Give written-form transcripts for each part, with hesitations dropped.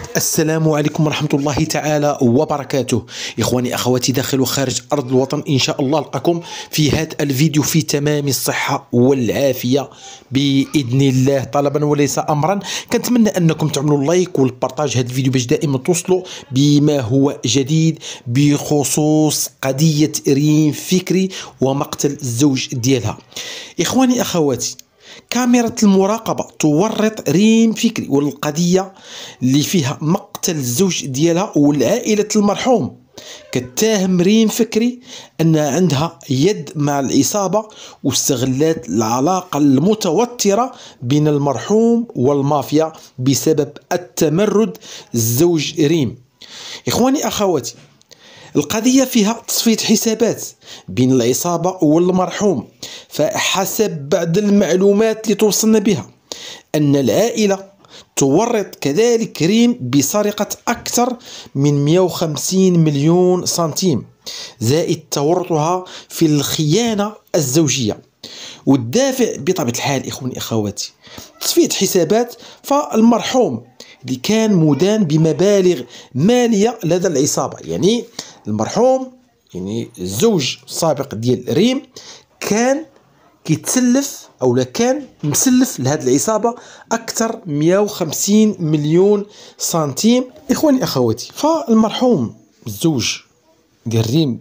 السلام عليكم ورحمة الله تعالى وبركاته. إخواني أخواتي داخل وخارج أرض الوطن، إن شاء الله ألقاكم في هذا الفيديو في تمام الصحة والعافية بإذن الله، طلبا وليس أمرا. كنتمنى أنكم تعملوا اللايك والبارطاج هذا الفيديو باش دائما توصلوا بما هو جديد بخصوص قضية ريم فكري ومقتل الزوج ديالها. إخواني أخواتي، كاميرا المراقبة تورط ريم فكري والقضية اللي فيها مقتل الزوج ديالها والعائلة المرحوم كتهم ريم فكري أن عندها يد مع العصابة واستغلت العلاقة المتوترة بين المرحوم والمافيا بسبب التمرد الزوج ريم. إخواني أخواتي، القضية فيها تصفية حسابات بين العصابة والمرحوم، فحسب بعض المعلومات اللي توصلنا بها أن العائلة تورط كذلك ريم بسرقة أكثر من 150 مليون سنتيم، زائد تورطها في الخيانة الزوجية. والدافع بطبيعة الحال إخواني أخواتي تصفية حسابات، فالمرحوم اللي كان مدان بمبالغ مالية لدى العصابة، يعني المرحوم يعني الزوج السابق ديال ريم كان كيتسلف أو لا كان مسلف لهذه العصابة أكثر 150 مليون سنتيم. إخواني أخواتي، فالمرحوم الزوج ديال ريم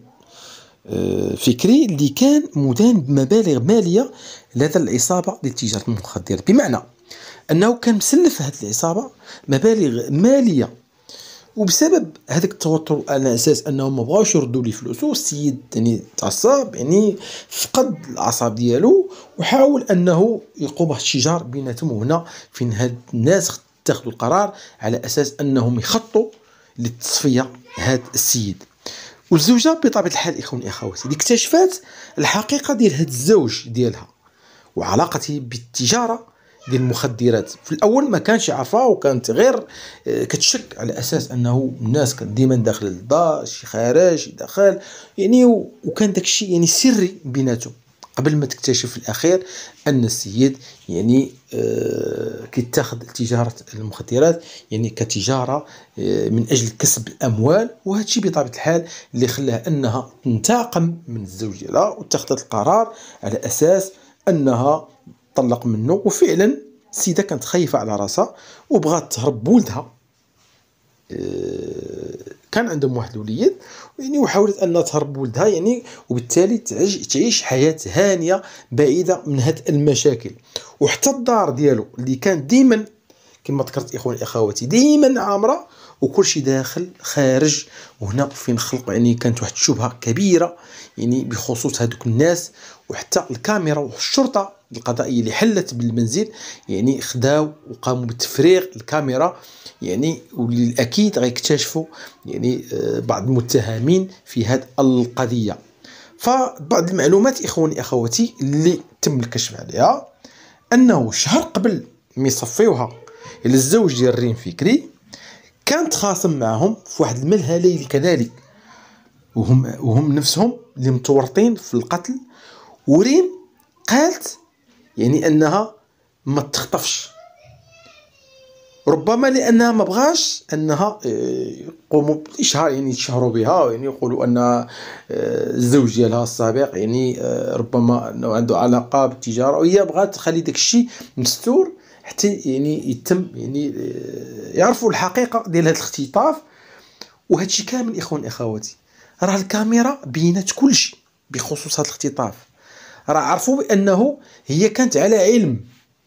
فكري اللي كان مدان بمبالغ مالية لدى العصابة لتجارة المخدرات، بمعنى أنه كان مسلف هذه العصابة مبالغ مالية، وبسبب هذاك التوتر على اساس انهم ما بغاوش يردوا لي فلوسه، السيد يعني تعصب، يعني فقد الاعصاب ديالو وحاول انه يقوم بواحد الشجار بيناتهم. وهنا فين هاد الناس اتخذوا القرار على اساس انهم يخطوا لتصفيه هاد السيد. والزوجه بطبيعه الحال اخواني اخواتي اللي اكتشفت الحقيقه ديال هاد الزوج ديالها وعلاقته بالتجاره ديال المخدرات. في الاول ما كانش عارفها وكانت غير كتشك على اساس انه الناس كانت ديما داخل للدار، شي خارج شي داخل، يعني وكان داك الشيء يعني سري بيناتهم، قبل ما تكتشف في الاخير ان السيد يعني كيتاخذ تجاره المخدرات يعني كتجاره من اجل كسب الاموال. وهذا الشيء بطبيعه الحال اللي خلاها انها تنتقم من الزوج ديالها واتخذت القرار على اساس انها طلق منه. وفعلا السيده كانت خايفه على راسها وبغات تهرب بولدها، كان عندهم واحد الوليد يعني، وحاولت انها تهرب بولدها يعني، وبالتالي تعيش حياه هانيه بعيده من هاد المشاكل. وحتى الدار ديالو اللي كان ديما كما ذكرت اخواني اخواتي ديما عامره وكل شيء داخل خارج. وهنا فين خلق يعني كانت واحد الشبهه كبيره يعني بخصوص هذوك الناس. وحتى الكاميرا والشرطه القضائيه اللي حلت بالمنزل يعني خداو وقاموا بتفريغ الكاميرا يعني، وللأكيد غيكتشفوا يعني بعض المتهمين في هذه القضيه. فبعض المعلومات اخواني اخواتي اللي تم الكشف عليها انه شهر قبل ما يصفيوها للزوج ديال ريم فكري كان تخاصم معهم في واحد الملهى ليلي كذلك، وهم نفسهم اللي متورطين في القتل. وريم قالت يعني انها ما تخطفش، ربما لانها ما بغاش انها يقوموا بالاشهار يعني يتشهروا بها، يعني يقولوا ان الزوج ديالها السابق يعني ربما انه عنده علاقه بالتجاره، وهي بغات تخلي داك الشيء مستور حتى يعني يتم يعني يعرفوا الحقيقه ديال هذا الاختطاف. وهذا الشيء كامل اخوان اخواتي راه الكاميرا بينات كل شيء بخصوص هذا الاختطاف، راه عرفوا بانه هي كانت على علم،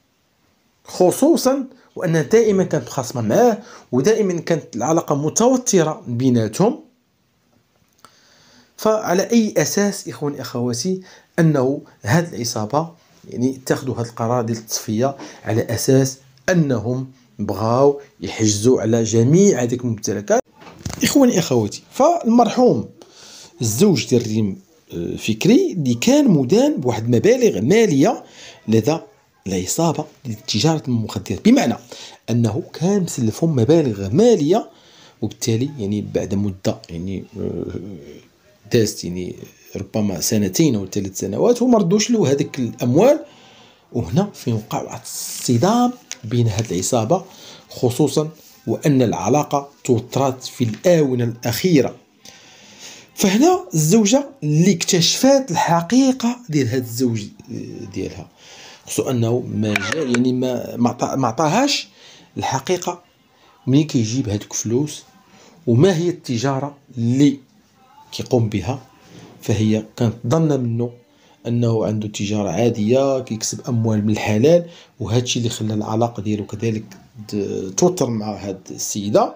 خصوصا وانها دائما كانت مخاصمه معاه ودائما كانت العلاقه متوتره بيناتهم. فعلى اي اساس اخواني اخواتي انه هذه العصابه يعني اتخذوا هذا القرار ديال التصفيه على اساس انهم بغاو يحجزوا على جميع هذيك الممتلكات. اخواني اخواتي، فالمرحوم الزوج ديال ريم فكري اللي كان مدان بواحد المبالغ ماليه لدى العصابه لتجاره المخدرات، بمعنى انه كان مسلفهم مبالغ ماليه، وبالتالي يعني بعد مده يعني دازت يعني ربما سنتين او 3 سنوات وما ردوش له هذيك الاموال. وهنا فين وقع واحد الصدام بين هذه العصابه خصوصا وأن العلاقة توترات في الآونة الأخيرة. فهنا الزوجة اللي اكتشفات الحقيقة ديال هذا الزوج ديالها، خصو أنه ما جا يعني ما عطاهاش الحقيقة ملي كيجيب هذوك فلوس وما هي التجارة اللي كيقوم بها. فهي كانت ظنة منه أنه عنده تجارة عادية كيكسب أموال من الحلال، وهذا الشيء اللي خلى العلاقة ديالو كذلك توتر مع هاد السيدة.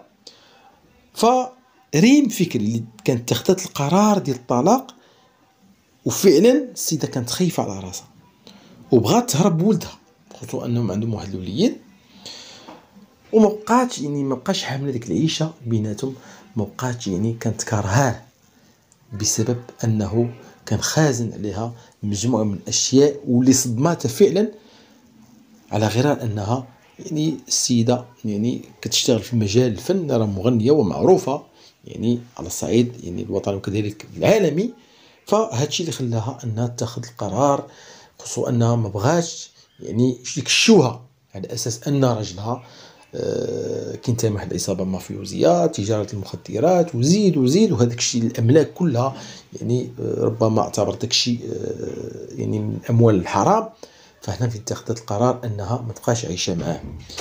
فريم فكري اللي كانت اتخذت القرار ديال الطلاق، وفعلا السيدة كانت خايفة على راسها وبغات تهرب بولدها، خصوصا أنهم عندهم واحد الوليد، وما بقاتش يعني ما بقاش حامله ديك العيشه بيناتهم، ما بقاتش يعني كانت كارهاه بسبب انه كان خازن عليها مجموعه من الاشياء واللي صدماتها فعلا، على غرار انها يعني السيده يعني كتشتغل في مجال الفن، راه مغنيه ومعروفه يعني على الصعيد يعني الوطني وكذلك العالمي. فهذا الشيء اللي خلاها انها تاخذ القرار، خصوصا انها ما بغاش يعني يكشوها على اساس ان راجلها كينتمي واحد العصابه مافيوزيه، تجاره المخدرات وزيد وزيد، وهذاك الشيء الاملاك كلها يعني ربما اعتبر داك الشيء يعني من اموال الحرام. فهنا فين اتخذت القرار انها ما تبقاش عايشه معاه.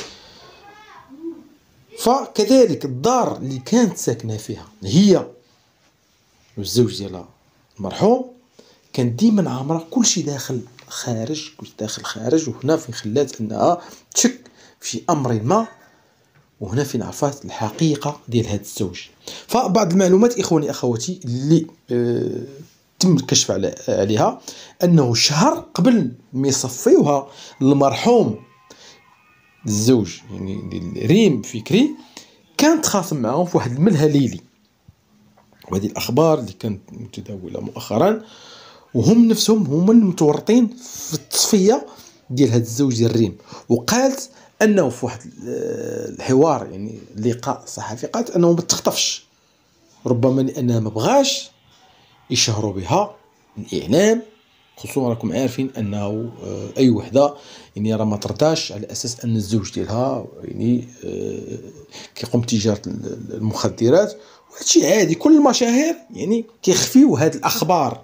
فكذلك الدار اللي كانت ساكنه فيها هي والزوج ديالها المرحوم كان ديما عامره كل شيء داخل خارج، كل داخل خارج، وهنا فين خلات انها تشك في امر ما، وهنا فين عرفت الحقيقه ديال هذا الزوج. فبعض المعلومات اخواني اخواتي اللي تم الكشف عليها، انه شهر قبل ما يصفيوها المرحوم الزوج يعني ريم فكري كان تخاصم معاهم في واحد الملهى ليلي، وهذه الاخبار اللي كانت متداوله مؤخرا، وهم نفسهم هما المتورطين في التصفيه ديال هذا الزوج ديال ريم. وقالت انه في واحد الحوار يعني لقاء صحفي قالت انه ما تخطفش، ربما لانها ما بغاش يشهروا بها الاعلام، خصوصا راكم عارفين انه اي وحده يعني راه ما ترضاش على اساس ان الزوج ديالها يعني كيقوم بتجاره المخدرات، وهذا شيء عادي، كل المشاهير يعني كيخفيو هذه الاخبار.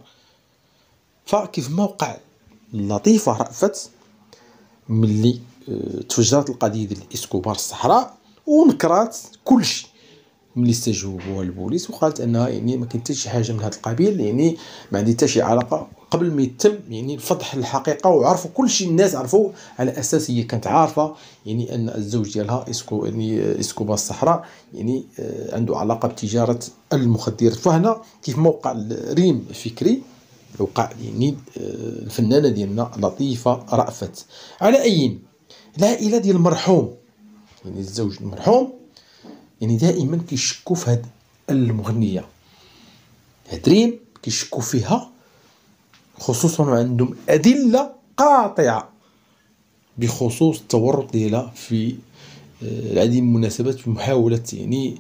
فكيف ما وقع اللطيفه رأفت ملي تفجرت القضيه ديال اسكوبار الصحراء ونكرات كل شيء ملي استجوبوها البوليس، وقالت انها يعني ما كاين حتى شي حاجه من هذا القبيل، يعني ما عندي حتى شي علاقه، قبل ما يتم يعني فضح الحقيقه وعرفوا كل شيء، الناس عرفوا على اساس هي كانت عارفه يعني ان الزوج ديالها اسكوبار الصحراء يعني عنده علاقه بتجاره المخدرات. فهنا كيف ما وقع ريم فكري وقع يعني الفنانه ديالنا لطيفه رأفت. على اي العائله ديال المرحوم يعني الزوج المرحوم يعني دائما كيشكوا في هاد المغنيه هاد ريم، كيشكوا فيها، خصوصا عندهم ادله قاطعه بخصوص التورط ديالها في العديد من المناسبات في محاوله يعني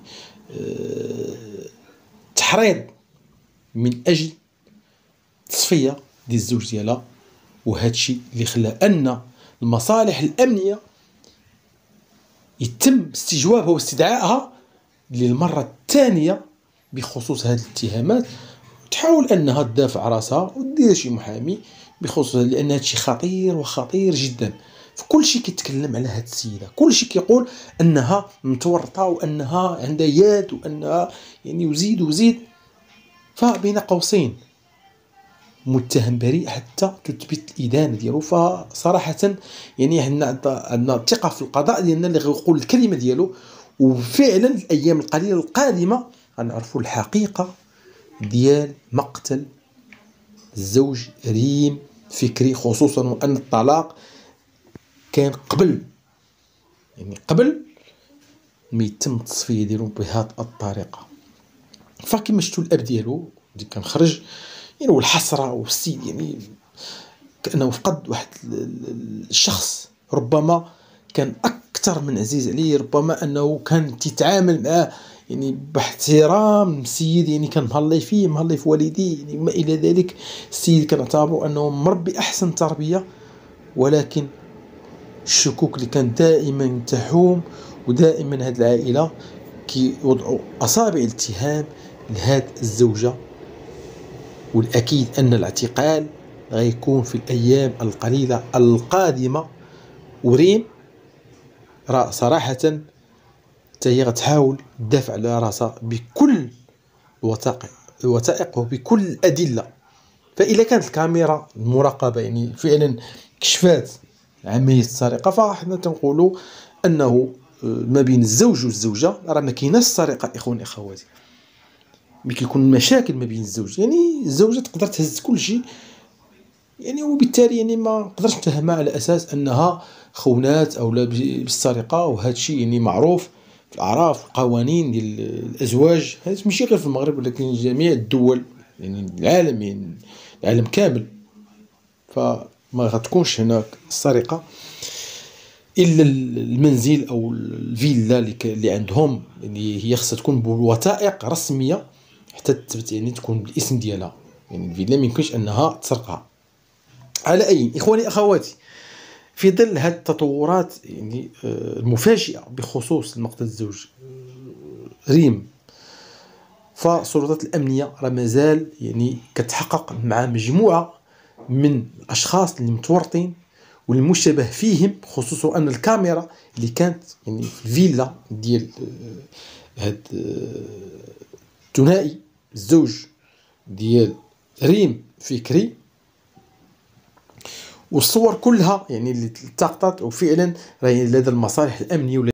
تحريض من اجل تصفيه ديال الزوج ديالها. وهذا الشيء اللي خلى ان المصالح الامنيه يتم استجوابها واستدعائها للمره الثانيه بخصوص هذه الاتهامات، تحاول انها تدافع راسها ودير شي محامي بخصوص، لان هذا الشيء خطير وخطير جدا. فكل شيء كيتكلم على هذه السيده، كل شيء كيقول انها متورطه وانها عندها يد وانها يعني وزيد وزيد. فبين قوسين متهم بريء حتى تثبت الادانه ديالو. فصراحه يعني عندنا ثقه في القضاء ديالنا اللي غيقول الكلمه ديالو، وفعلا الايام القليله القادمه غنعرفوا الحقيقه ديال مقتل الزوج ريم فكري، خصوصا وان الطلاق كان قبل ما يتم التصفيه ديالو بهذه الطريقه. فكما شفتوا الاب ديالو اللي كان خرج يعني والحسره والسيد يعني كانه فقد واحد الشخص ربما كان اكثر من عزيز عليه، ربما انه كان تيتعامل معاه يعني باحترام. السيد يعني كان مهلي فيه، مهلي في والديه يعني ما الى ذلك. السيد كان اعتبره انه مربي احسن تربيه، ولكن الشكوك اللي كان دائما تحوم ودائما هاد العائلة كيوضعوا أصابع الاتهام لهاد الزوجة. والأكيد أن الاعتقال غيكون في الأيام القليلة القادمة. وريم راه صراحة هي غتحاول تدافع على راسها بكل الوثائق وبكل الأدلة. فإذا كانت الكاميرا المراقبة يعني فعلا كشفات عملية السرقة، فاحنا تنقولوا أنه ما بين الزوج والزوجة راه ما كايناش سرقة. إخواني أخواتي، ملي كيكون مشاكل ما بين الزوج، يعني الزوجة تقدر تهز كل شيء، يعني وبالتالي يعني ما نقدرش نتهمها على أساس أنها خونات أو لا بالسرقة. وهذا الشيء يعني معروف في الأعراف والقوانين ديال الأزواج، هذا ماشي غير في المغرب ولكن جميع الدول، يعني العالم، يعني العالم كامل. فما غتكونش هناك السرقة إلا المنزل أو الفيلا اللي عندهم، يعني هي خصها تكون بوثائق رسمية حتى تثبت، يعني تكون بالاسم ديالها. يعني الفيلا ما يمكنش أنها تسرقها. على أي إخواني أخواتي، في ظل هذه التطورات يعني المفاجئة بخصوص مقتل الزوج ريم، فالسلطات الأمنية راه مازال يعني كتحقق مع مجموعة من الأشخاص اللي متورطين والمشتبه فيهم، خصوصا أن الكاميرا اللي كانت يعني في الفيلا ديال هاد الثنائي الزوج ديال ريم فكري، والصور كلها يعني اللي التقطت، وفعلا راهي لدى المصالح الأمنية